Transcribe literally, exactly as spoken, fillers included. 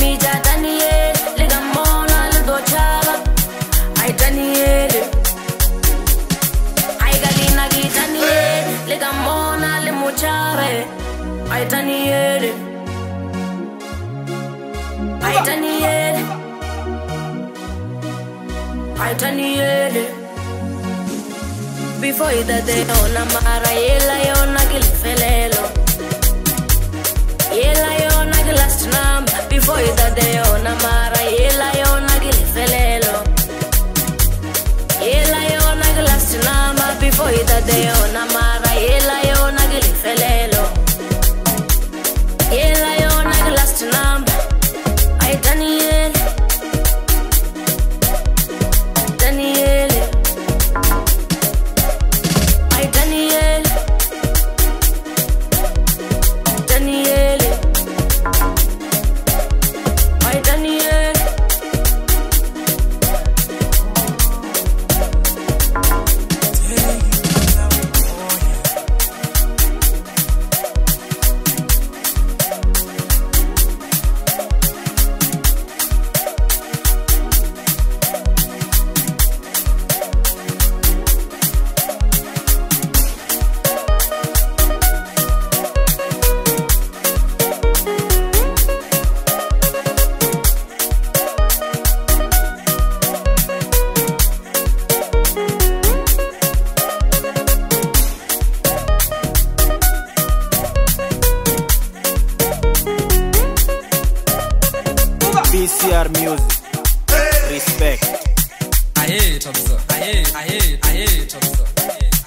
gija Daniel Liga mona le do chaba Ay Daniel Ay galina gija Daniel Liga mona le muchabe Ay Daniel Ay Daniel Ay Daniel Before ida de ona mara yela yona gilfelelo Yela yona last number Before ida de ona mara yela yona gilfelelo Yela yona last number Before ida de ona mara yela yona gilfelelo Yela yona last number Ay Daniel Daniel Ay Daniel Daniel Ay Daniel B C R Music, hey. Respect. Aye, Topso. Aye, aye, aye, Topso.